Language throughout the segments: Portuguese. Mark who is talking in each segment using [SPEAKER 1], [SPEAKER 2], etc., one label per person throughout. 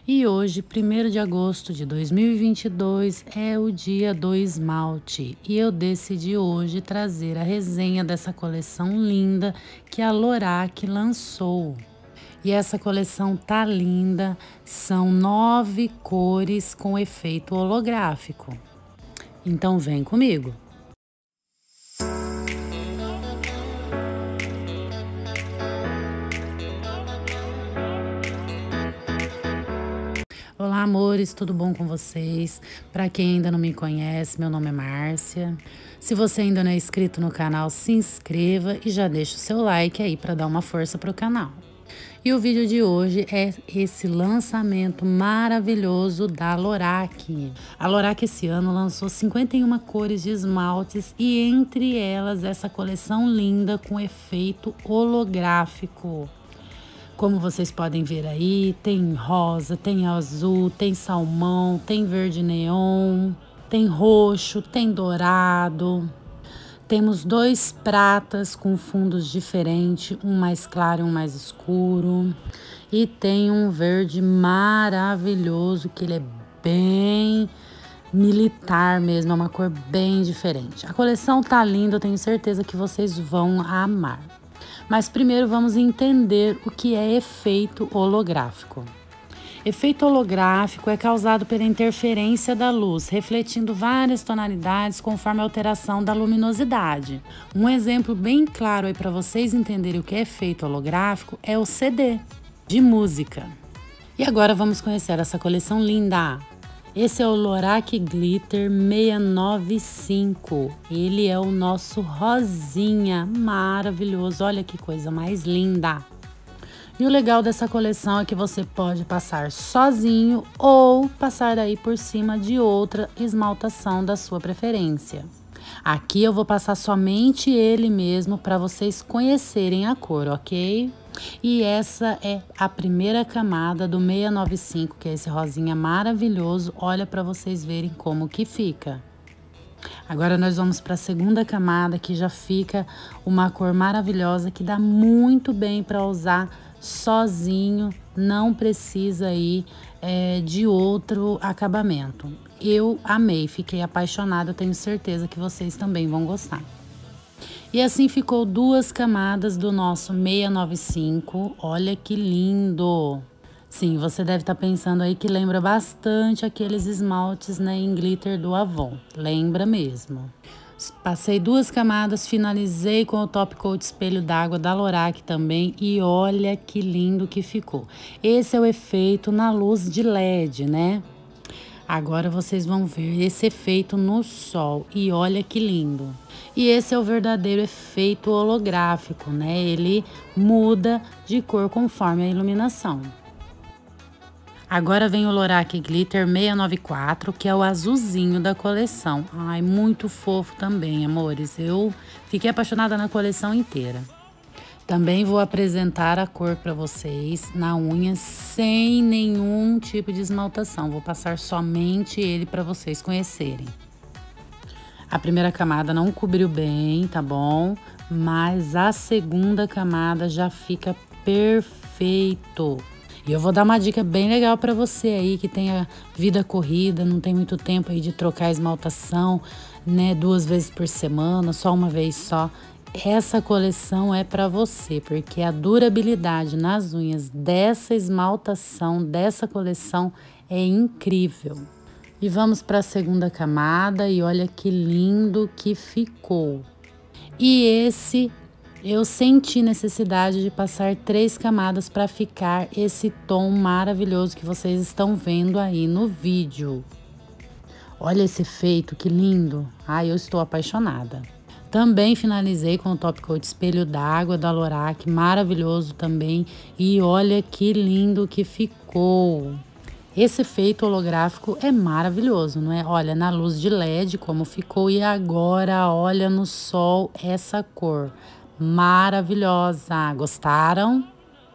[SPEAKER 1] E hoje, 1º de agosto de 2022, é o dia do esmalte. E eu decidi hoje trazer a resenha dessa coleção linda que a Lorac lançou. E essa coleção tá linda, são 9 cores com efeito holográfico. Então vem comigo! Olá, amores, tudo bom com vocês? Para quem ainda não me conhece, meu nome é Márcia. Se você ainda não é inscrito no canal, se inscreva e já deixa o seu like aí para dar uma força pro canal. E o vídeo de hoje é esse lançamento maravilhoso da Lorac. A Lorac esse ano lançou 51 cores de esmaltes e entre elas essa coleção linda com efeito holográfico. Como vocês podem ver aí, tem rosa, tem azul, tem salmão, tem verde neon, tem roxo, tem dourado. Temos 2 pratas com fundos diferentes, um mais claro e um mais escuro. E tem um verde maravilhoso, que ele é bem militar mesmo, é uma cor bem diferente. A coleção tá linda, eu tenho certeza que vocês vão amar. Mas primeiro vamos entender o que é efeito holográfico. Efeito holográfico é causado pela interferência da luz, refletindo várias tonalidades conforme a alteração da luminosidade. Um exemplo bem claro aí para vocês entenderem o que é efeito holográfico é o CD de música. E agora vamos conhecer essa coleção linda. Esse é o Lorac Glitter 695. Ele é o nosso rosinha maravilhoso. Olha que coisa mais linda. E o legal dessa coleção é que você pode passar sozinho ou passar aí por cima de outra esmaltação da sua preferência. Aqui eu vou passar somente ele mesmo para vocês conhecerem a cor, ok? E essa é a primeira camada do 695, que é esse rosinha maravilhoso. Olha para vocês verem como que fica. Agora nós vamos para a segunda camada, que já fica uma cor maravilhosa, que dá muito bem para usar sozinho, não precisa aí de outro acabamento. Eu amei, fiquei apaixonada, eu tenho certeza que vocês também vão gostar. E assim ficou 2 camadas do nosso 695, olha que lindo! Sim, você deve estar pensando aí que lembra bastante aqueles esmaltes, né, em glitter do Avon, lembra mesmo. Passei 2 camadas, finalizei com o Top Coat Espelho d'Água da Lorac também e olha que lindo que ficou. Esse é o efeito na luz de LED, né? Agora vocês vão ver esse efeito no sol e olha que lindo. E esse é o verdadeiro efeito holográfico, né? Ele muda de cor conforme a iluminação. Agora vem o Lorac Glitter 694, que é o azulzinho da coleção. Ai, muito fofo também, amores. Eu fiquei apaixonada na coleção inteira. Também vou apresentar a cor para vocês na unha sem nenhum tipo de esmaltação. Vou passar somente ele para vocês conhecerem. A primeira camada não cobriu bem, tá bom? Mas a segunda camada já fica perfeito. E eu vou dar uma dica bem legal para você aí que tem a vida corrida, não tem muito tempo aí de trocar a esmaltação, né, 2 vezes por semana, só uma vez só. Essa coleção é para você, porque a durabilidade nas unhas dessa esmaltação, dessa coleção é incrível. E vamos para a segunda camada e olha que lindo que ficou. E esse eu senti necessidade de passar 3 camadas para ficar esse tom maravilhoso que vocês estão vendo aí no vídeo. Olha esse efeito, que lindo! Ai, eu estou apaixonada. Também finalizei com o Top Coat Espelho d'Água da Lorac, maravilhoso também. E olha que lindo que ficou. Esse efeito holográfico é maravilhoso, não é? Olha na luz de LED como ficou e agora olha no sol essa cor. Maravilhosa! Gostaram?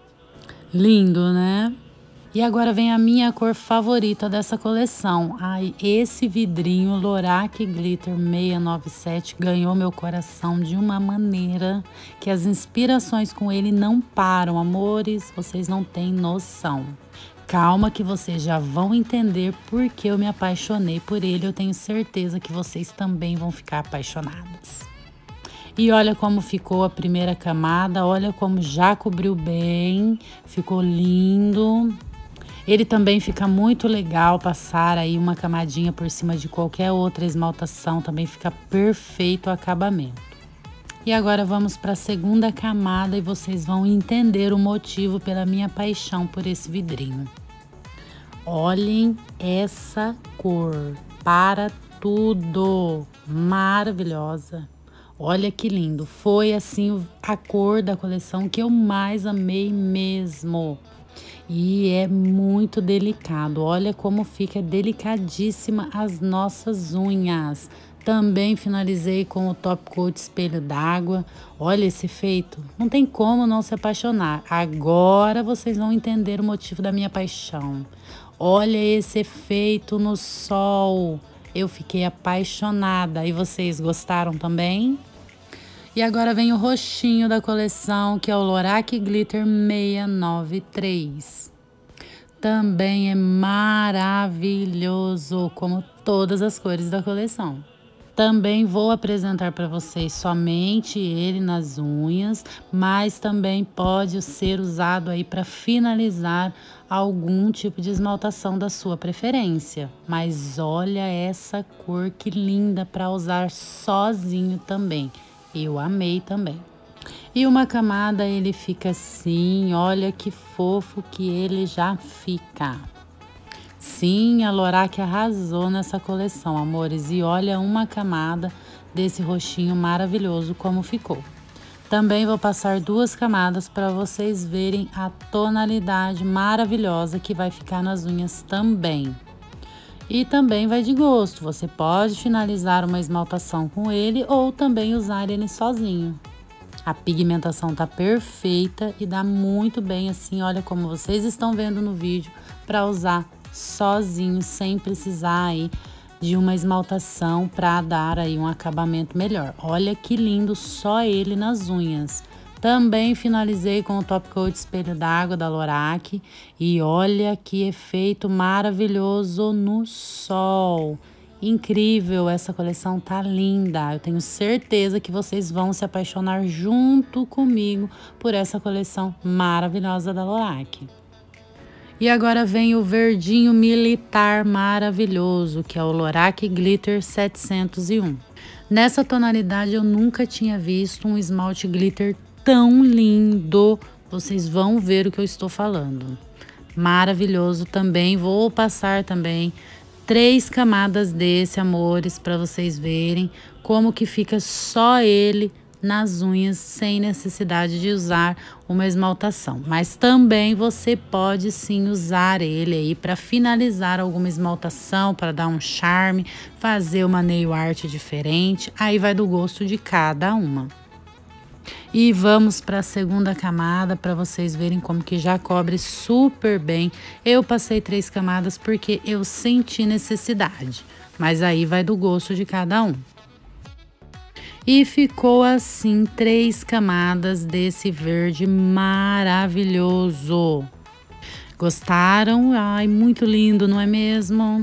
[SPEAKER 1] Lindo, né? E agora vem a minha cor favorita dessa coleção. Ai, esse vidrinho Lorac Glitter 697 ganhou meu coração de uma maneira que as inspirações com ele não param, amores. Vocês não têm noção. Calma que vocês já vão entender por que eu me apaixonei por ele. Eu tenho certeza que vocês também vão ficar apaixonadas. E olha como ficou a primeira camada, olha como já cobriu bem, ficou lindo. Ele também fica muito legal passar aí uma camadinha por cima de qualquer outra esmaltação, também fica perfeito o acabamento. E agora vamos para a segunda camada e vocês vão entender o motivo pela minha paixão por esse vidrinho. Olhem essa cor, para tudo, maravilhosa. Olha que lindo, foi assim a cor da coleção que eu mais amei mesmo. E é muito delicado, olha como fica delicadíssima as nossas unhas. Também finalizei com o Top Coat Espelho d'Água. Olha esse efeito, não tem como não se apaixonar. Agora vocês vão entender o motivo da minha paixão. Olha esse efeito no sol, eu fiquei apaixonada. E vocês gostaram também? E agora vem o roxinho da coleção, que é o Lorac Glitter 693. Também é maravilhoso, como todas as cores da coleção. Também vou apresentar para vocês somente ele nas unhas, mas também pode ser usado aí para finalizar algum tipo de esmaltação da sua preferência. Mas olha essa cor que linda para usar sozinho também. Eu amei também. E uma camada ele fica assim, olha que fofo que ele já fica. Sim, a Lorac arrasou nessa coleção, amores. E olha uma camada desse roxinho maravilhoso como ficou. Também vou passar 2 camadas para vocês verem a tonalidade maravilhosa que vai ficar nas unhas também. E também vai de gosto, você pode finalizar uma esmaltação com ele ou também usar ele sozinho. A pigmentação tá perfeita e dá muito bem assim, olha como vocês estão vendo no vídeo, para usar sozinho, sem precisar aí de uma esmaltação para dar aí um acabamento melhor. Olha que lindo só ele nas unhas. Também finalizei com o Top Coat Espelho d'Água da Lorac e olha que efeito maravilhoso no sol. Incrível, essa coleção tá linda. Eu tenho certeza que vocês vão se apaixonar junto comigo por essa coleção maravilhosa da Lorac. E agora vem o verdinho militar maravilhoso, que é o Lorac Glitter 701. Nessa tonalidade eu nunca tinha visto um esmalte glitter tão lindo, vocês vão ver o que eu estou falando. Maravilhoso também, vou passar também 3 camadas desse, amores, para vocês verem como que fica só ele nas unhas, sem necessidade de usar uma esmaltação. Mas também você pode sim usar ele aí para finalizar alguma esmaltação, para dar um charme, fazer uma nail art diferente, aí vai do gosto de cada uma. E vamos para a segunda camada para vocês verem como que já cobre super bem. Eu passei 3 camadas porque eu senti necessidade, mas aí vai do gosto de cada um. E ficou assim 3 camadas desse verde maravilhoso. Gostaram? Ai, muito lindo, não é mesmo?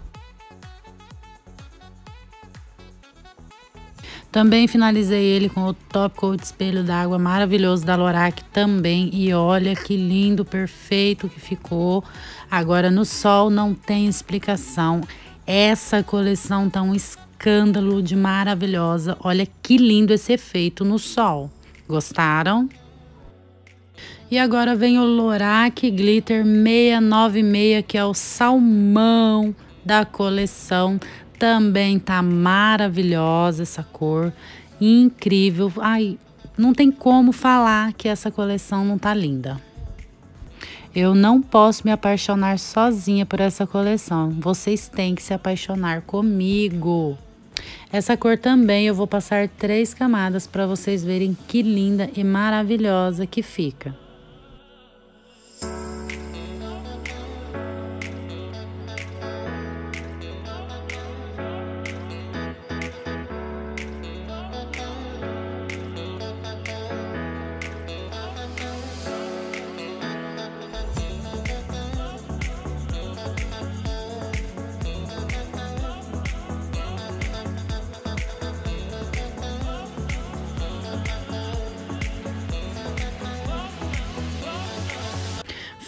[SPEAKER 1] Também finalizei ele com o Top Coat Espelho d'Água maravilhoso da Lorac também. E olha que lindo, perfeito que ficou. Agora no sol não tem explicação. Essa coleção tá um escândalo de maravilhosa. Olha que lindo esse efeito no sol. Gostaram? E agora vem o Lorac Glitter 696, que é o salmão da coleção. Também tá maravilhosa essa cor, incrível. Ai, não tem como falar que essa coleção não tá linda. Eu não posso me apaixonar sozinha por essa coleção. Vocês têm que se apaixonar comigo. Essa cor também eu vou passar 3 camadas para vocês verem que linda e maravilhosa que fica.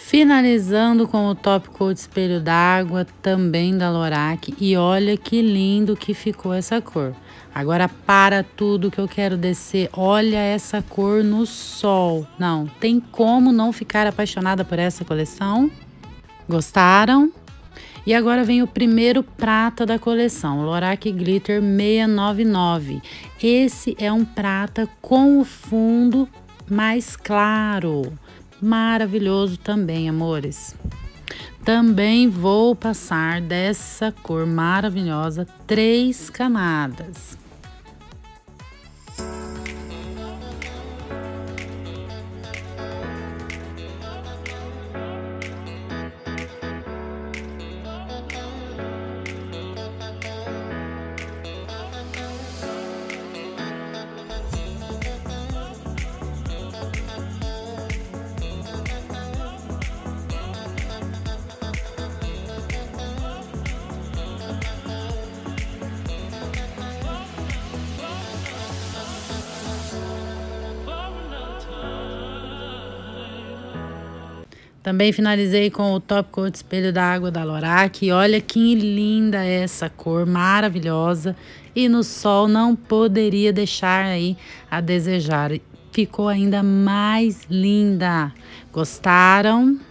[SPEAKER 1] Finalizando com o Top Coat Espelho d'Água, também da Lorac. E olha que lindo que ficou essa cor. Agora para tudo que eu quero descer. Olha essa cor no sol. Não tem como não ficar apaixonada por essa coleção. Gostaram? E agora vem o primeiro prata da coleção, Lorac Glitter 699. Esse é um prata com o fundo mais claro. Maravilhoso também, amores. Também vou passar dessa cor maravilhosa 3 camadas. Também finalizei com o Top Coat Espelho d'Água da Lorac. E olha que linda essa cor, maravilhosa. E no sol não poderia deixar aí a desejar. Ficou ainda mais linda. Gostaram?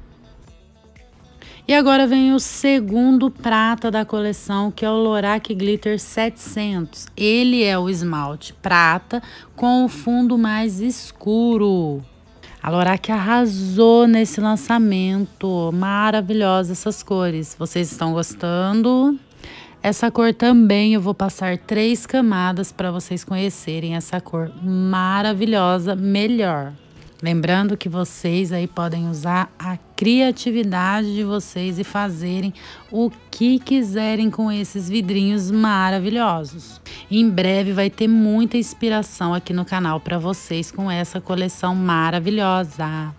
[SPEAKER 1] E agora vem o segundo prata da coleção, que é o Lorac Glitter 700. Ele é o esmalte prata com o fundo mais escuro. A Lorac arrasou nesse lançamento. Maravilhosa essas cores. Vocês estão gostando? Essa cor também eu vou passar 3 camadas para vocês conhecerem essa cor maravilhosa melhor. Lembrando que vocês aí podem usar a criatividade de vocês e fazerem o que quiserem com esses vidrinhos maravilhosos. Em breve vai ter muita inspiração aqui no canal para vocês com essa coleção maravilhosa.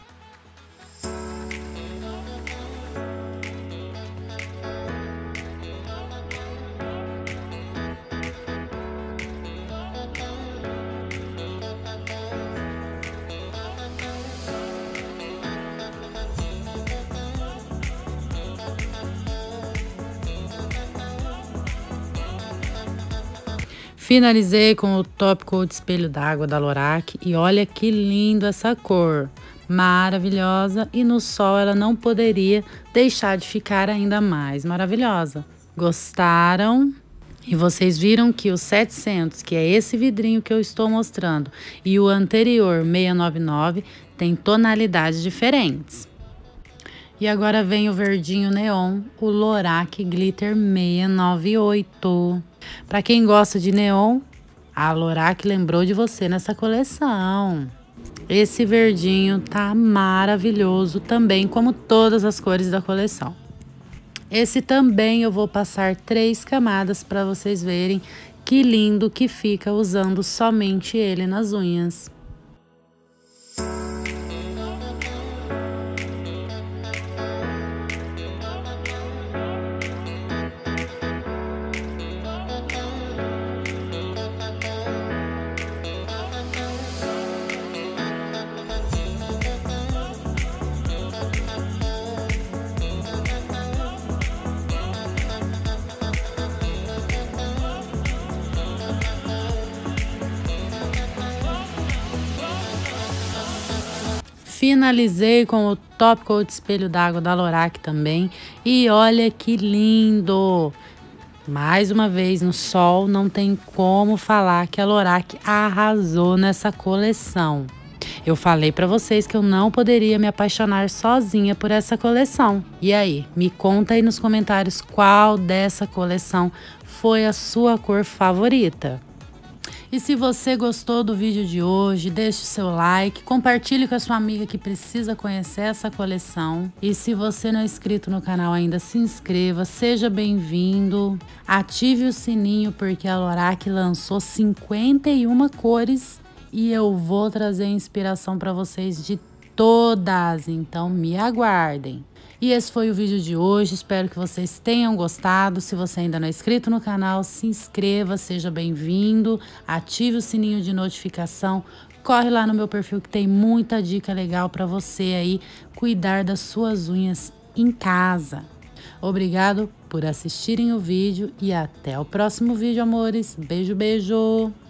[SPEAKER 1] Finalizei com o Top Coat Espelho d'Água da Lorac e olha que lindo essa cor, maravilhosa, e no sol ela não poderia deixar de ficar ainda mais maravilhosa. Gostaram? E vocês viram que o 700, que é esse vidrinho que eu estou mostrando, e o anterior 699 tem tonalidades diferentes. E agora vem o verdinho neon, o Lorac Glitter 698. Para quem gosta de neon, a Lorac lembrou de você nessa coleção. Esse verdinho tá maravilhoso também, como todas as cores da coleção. Esse também eu vou passar 3 camadas para vocês verem que lindo que fica usando somente ele nas unhas. Finalizei com o Top Coat Espelho d'Água da Lorac também. E olha que lindo! Mais uma vez, no sol, não tem como falar que a Lorac arrasou nessa coleção. Eu falei pra vocês que eu não poderia me apaixonar sozinha por essa coleção. E aí, me conta aí nos comentários qual dessa coleção foi a sua cor favorita. E se você gostou do vídeo de hoje, deixe o seu like, compartilhe com a sua amiga que precisa conhecer essa coleção. E se você não é inscrito no canal ainda, se inscreva, seja bem-vindo. Ative o sininho porque a Lorac lançou 51 cores e eu vou trazer inspiração para vocês de todas, então me aguardem. E esse foi o vídeo de hoje, espero que vocês tenham gostado. Se você ainda não é inscrito no canal, se inscreva, seja bem-vindo, ative o sininho de notificação, corre lá no meu perfil que tem muita dica legal para você aí cuidar das suas unhas em casa. Obrigado por assistirem o vídeo e até o próximo vídeo, amores. Beijo, beijo!